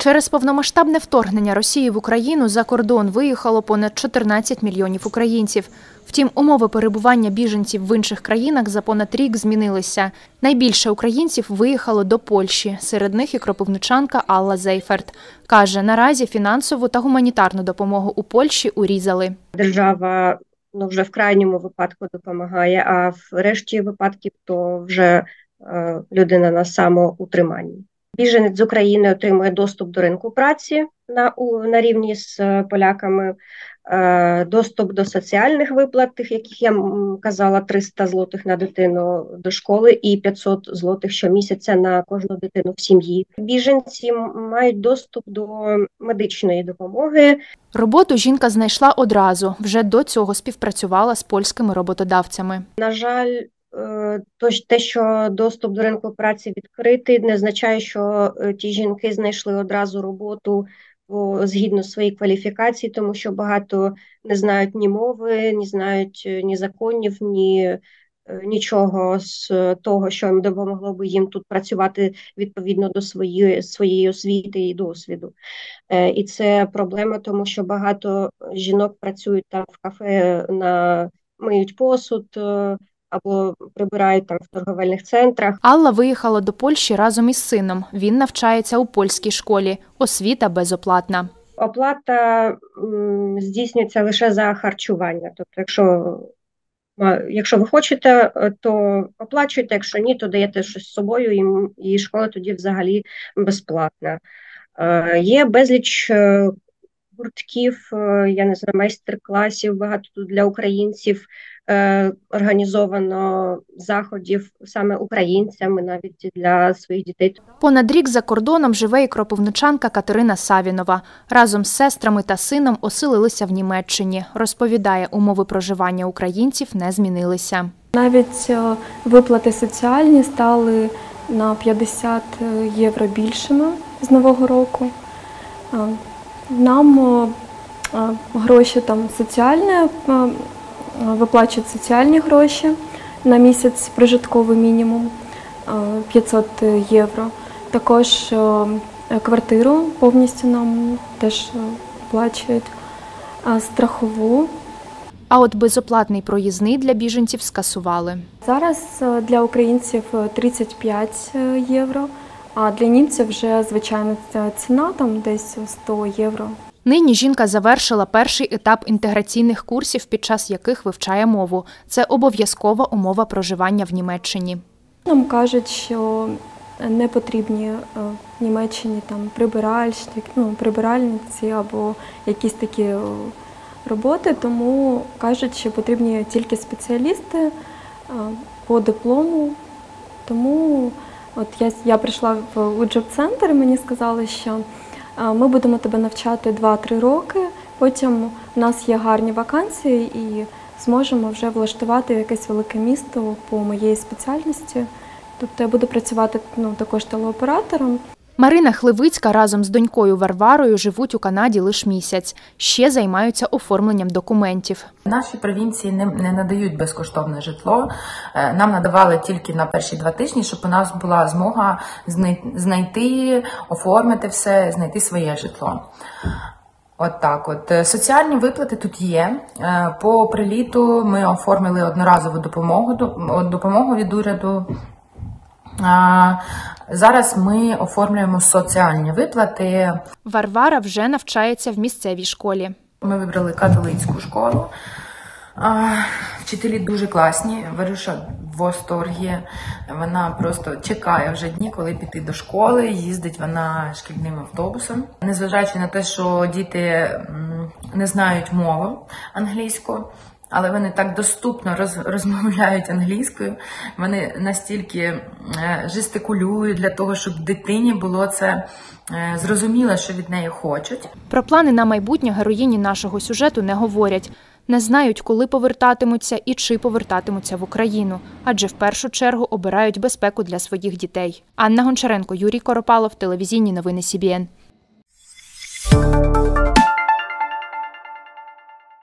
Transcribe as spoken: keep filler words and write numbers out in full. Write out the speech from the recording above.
Через повномасштабне вторгнення Росії в Україну за кордон виїхало понад чотирнадцять мільйонів українців. Втім, умови перебування біженців в інших країнах за понад рік змінилися. Найбільше українців виїхало до Польщі. Серед них і кропивничанка Алла Зейферт. Каже, наразі фінансову та гуманітарну допомогу у Польщі урізали. Держава ну, вже в крайньому випадку допомагає, а в решті випадків то вже е, людина на самоутриманні. Біженець з України отримує доступ до ринку праці на, у, на рівні з поляками, е, доступ до соціальних виплат, яких я казала, триста злотих на дитину до школи і п'ятсот злотих щомісяця на кожну дитину в сім'ї. Біженці мають доступ до медичної допомоги. Роботу жінка знайшла одразу. Вже до цього співпрацювала з польськими роботодавцями. На жаль, те, що доступ до ринку праці відкритий, не означає, що ті жінки знайшли одразу роботу згідно своєї кваліфікації, тому що багато не знають ні мови, не знають ні законів, ні нічого з того, що їм допомогло би їм тут працювати відповідно до своєї, своєї освіти і досвіду. І це проблема, тому що багато жінок працюють там в кафе, на миють посуд, або прибирають там в торговельних центрах. Алла виїхала до Польщі разом із сином. Він навчається у польській школі. Освіта безоплатна. Оплата м, здійснюється лише за харчування. Тобто, якщо, якщо ви хочете, то оплачуєте, якщо ні, то даєте щось з собою, і, і школа тоді взагалі безплатна. Е, є безліч гуртків, я не знаю, майстер-класів, багато тут для українців, е, організовано заходів саме українцями, навіть для своїх дітей. Понад рік за кордоном живе і кропивничанка Катерина Савінова. Разом з сестрами та сином оселилися в Німеччині. Розповідає, умови проживання українців не змінилися. Навіть виплати соціальні стали на п'ятдесят євро більшими з Нового року. Нам гроші там соціальні, виплачують соціальні гроші на місяць, прожитковий мінімум п'ятсот євро. Також квартиру повністю нам теж оплачують, страхову. А от безоплатний проїзний для біженців скасували. Зараз для українців тридцять п'ять євро. А для німців вже, звичайно, ціна там десь сто євро. Нині жінка завершила перший етап інтеграційних курсів, під час яких вивчає мову. Це обов'язкова умова проживання в Німеччині. Нам кажуть, що не потрібні в Німеччині там прибиральщики, ну, прибиральниці або якісь такі роботи, тому кажуть, що потрібні тільки спеціалісти по диплому. Тому От я, я прийшла в Уджоб-центр, і мені сказали, що ми будемо тебе навчати два-три роки, потім у нас є гарні вакансії і зможемо вже влаштувати якесь велике місто по моїй спеціальності. Тобто я буду працювати ну, також телеоператором. Марина Хливицька разом з донькою Варварою живуть у Канаді лише місяць. Ще займаються оформленням документів. Наші провінції не, не надають безкоштовне житло. Нам надавали тільки на перші два тижні, щоб у нас була змога знайти, оформити все, знайти своє житло. От так от. Соціальні виплати тут є. По приліту ми оформили одноразову допомогу, допомогу від уряду. А зараз ми оформлюємо соціальні виплати. Варвара вже навчається в місцевій школі. Ми вибрали католицьку школу. А, вчителі дуже класні. Варюша в восторгі. Вона просто чекає вже дні, коли піти до школи. Їздить вона шкільним автобусом. Незважаючи на те, що діти не знають мову англійську, але вони так доступно роз, розмовляють англійською, вони настільки е, жестикулюють для того, щоб дитині було це е, зрозуміло, що від неї хочуть. Про плани на майбутнє героїні нашого сюжету не говорять. Не знають, коли повертатимуться і чи повертатимуться в Україну, адже в першу чергу обирають безпеку для своїх дітей. Анна Гончаренко, Юрій Коропалов, телевізійні новини Сі Бі Ен.